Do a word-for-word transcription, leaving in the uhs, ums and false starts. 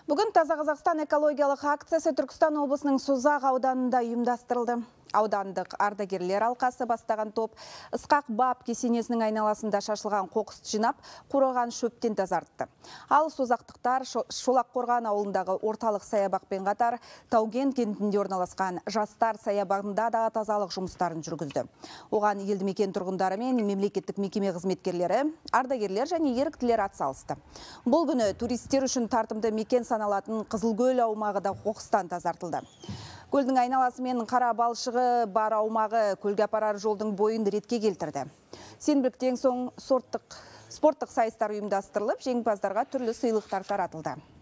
Бүгін Таза Қазақстан экологиялық акциясы Түркістан облысының Созақ ауданында ұйымдастырылды. Аудандық ардагерлер алқасы бастаған топ ысқақ бап кесенесінің айналасында шашылған қоқысты жинап, қураған шөптен тазартты. Ал созақтықтар Шолаққорған ауылындағы орталық саябақпен қатар Тауген кентінде орналасқан жастар саябағында да тазалық жұмыстарын жүргізді. Оған елді мекен тұрғындары мен мемлекеттік мекеме қызметкерлері, ардагерлер және еріктілер атсалысты. Бұл күні туристер үшін тартымды мекен саналатын Қызылкөл аумағы да қоқыстан тазартылды. Көлдің айналасы мен қара балшығы бар аумағы көлге апарар жолдың бойын ретке келтірді. Сенбіліктен соң спорттық сайыстар ұйымдастырылып, жеңімпаздарға түрлі сыйлықтар таратылды.